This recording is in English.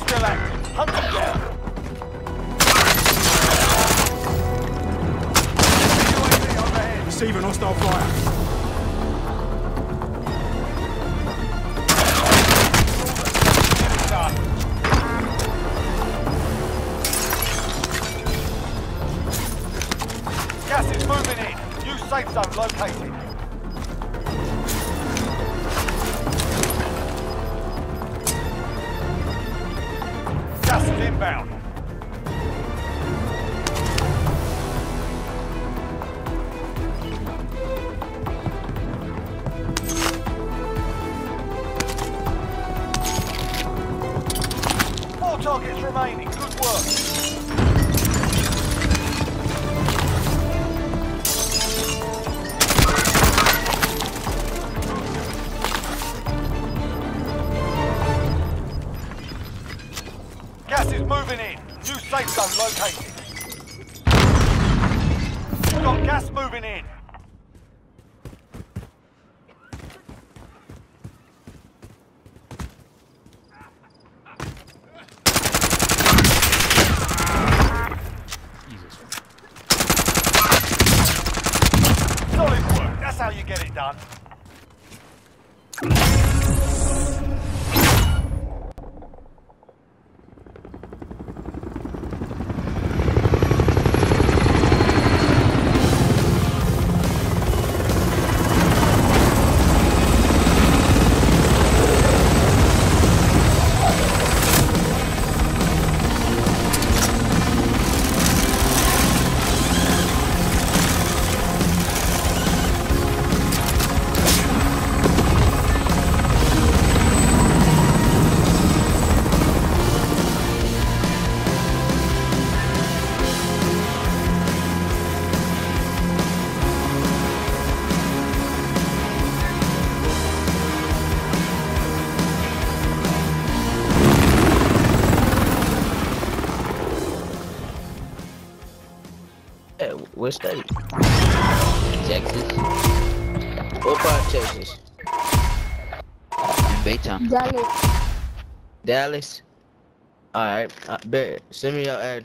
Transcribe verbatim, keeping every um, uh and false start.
still active. Hunt them down. U A V overhead. Receiving hostile fire. Gas is moving in. New safe zone located. Gas is inbound. Four targets remaining. Good work. Gas is moving in. New safe zone located. We've got gas moving in. Jesus. Solid work. That's how you get it done. Yeah, what state? Texas. What part of Texas? In Baytown. Dallas. Dallas. All right. I bet. Send me your address.